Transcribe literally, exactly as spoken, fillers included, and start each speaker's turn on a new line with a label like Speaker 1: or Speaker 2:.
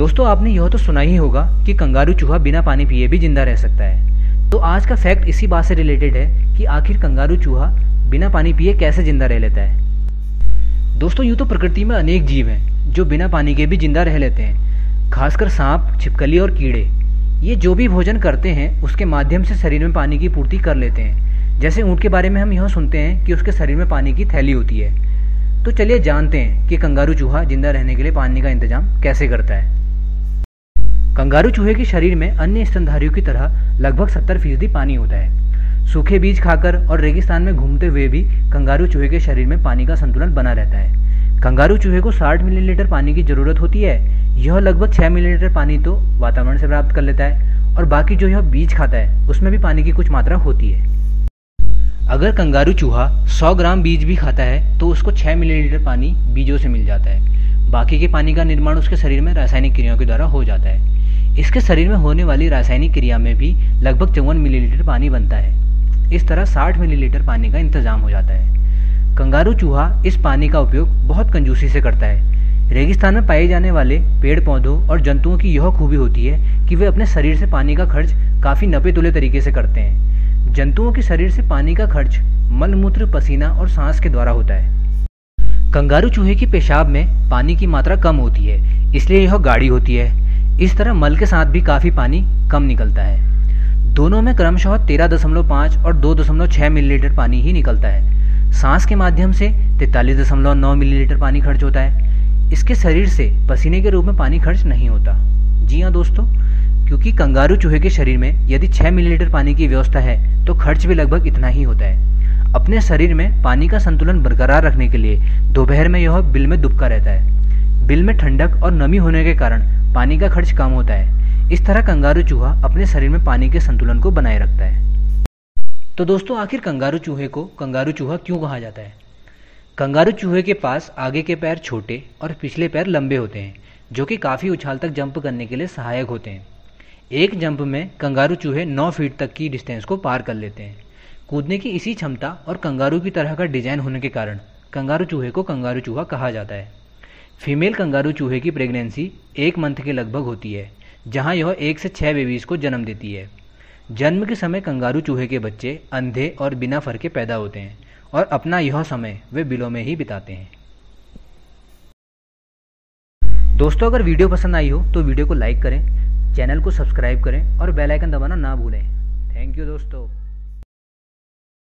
Speaker 1: दोस्तों आपने यह तो सुना ही होगा कि कंगारू चूहा बिना पानी पिए भी जिंदा रह सकता है। तो आज का फैक्ट इसी बात से रिलेटेड है कि आखिर कंगारू चूहा बिना पानी पिए कैसे जिंदा रह लेता है। दोस्तों यूँ तो प्रकृति में अनेक जीव हैं जो बिना पानी के भी जिंदा रह लेते हैं, खासकर सांप, छिपकली और कीड़े। ये जो भी भोजन करते हैं उसके माध्यम से शरीर में पानी की पूर्ति कर लेते हैं। जैसे ऊँट के बारे में हम यह सुनते हैं कि उसके शरीर में पानी की थैली होती है। तो चलिए जानते हैं कि कंगारू चूहा जिंदा रहने के लिए पानी का इंतजाम कैसे करता है। कंगारू चूहे के शरीर में अन्य स्तनधारियों की तरह लगभग सत्तर फीसदी पानी होता है। सूखे बीज खाकर और रेगिस्तान में घूमते हुए भी कंगारू चूहे के शरीर में पानी का संतुलन बना रहता है। कंगारू चूहे को साठ मिलीलीटर पानी की जरूरत होती है। यह लगभग छह मिलीलीटर पानी तो वातावरण से प्राप्त कर लेता है और बाकी जो यह बीज खाता है उसमें भी पानी की कुछ मात्रा होती है। अगर कंगारू चूहा सौ ग्राम बीज भी खाता है तो उसको छह मिलीलीटर पानी बीजों से मिल जाता है। बाकी के पानी का निर्माण उसके शरीर में रासायनिक क्रियाओं के द्वारा हो जाता है। इसके शरीर में होने वाली रासायनिक क्रिया में भी लगभग चौवन मिलीलीटर पानी बनता है। इस तरह साठ मिलीलीटर पानी का इंतजाम हो जाता है। कंगारू चूहा इस पानी का उपयोग बहुत कंजूसी से करता है। रेगिस्तान में पाए जाने वाले पेड़ पौधों और जंतुओं की यह खूबी होती है कि वे अपने शरीर से पानी का खर्च काफ़ी नपे तुले तरीके से करते हैं। जंतुओं के शरीर से पानी का खर्च मलमूत्र, पसीना और सांस के द्वारा होता है। कंगारू चूहे की पेशाब में पानी की मात्रा कम होती है, इसलिए यह गाढ़ी होती है। इस तरह मल के साथ भी काफ़ी पानी कम निकलता है। दोनों में क्रमशः तेरह दशमलव पाँच और दो दशमलव छह मिलीलीटर पानी ही निकलता है। सांस के माध्यम से तैंतालीस दशमलव नौ मिलीलीटर पानी खर्च होता है। इसके शरीर से पसीने के रूप में पानी खर्च नहीं होता। जी हाँ दोस्तों, क्योंकि कंगारू चूहे के शरीर में यदि छह मिलीलीटर पानी की व्यवस्था है तो खर्च भी लगभग इतना ही होता है। अपने शरीर में पानी का संतुलन बरकरार रखने के लिए दोपहर में यह बिल में दुबका रहता है। बिल में ठंडक और नमी होने के कारण पानी का खर्च कम होता है। इस तरह कंगारू चूहा अपने शरीर में पानी के संतुलन को बनाए रखता है। तो दोस्तों आखिर कंगारू चूहे को कंगारू चूहा क्यों कहा जाता है? कंगारू चूहे के पास आगे के पैर छोटे और पिछले पैर लंबे होते हैं, जो कि काफ़ी उछाल तक जंप करने के लिए सहायक होते हैं। एक जंप में कंगारू चूहे नौ फीट तक की डिस्टेंस को पार कर लेते हैं। कूदने की इसी क्षमता और कंगारू की तरह का डिजाइन होने के कारण कंगारू चूहे को कंगारू चूहा कहा जाता है। फीमेल कंगारू चूहे की प्रेगनेंसी एक मंथ के लगभग होती है, जहां यह एक से छह बेबीज को जन्म देती है। जन्म के समय कंगारू चूहे के बच्चे अंधे और बिना फर के पैदा होते हैं और अपना यह समय वे बिलों में ही बिताते हैं। दोस्तों अगर वीडियो पसंद आई हो तो वीडियो को लाइक करें, चैनल को सब्सक्राइब करें और बेल आइकन दबाना ना भूलें। थैंक यू दोस्तों।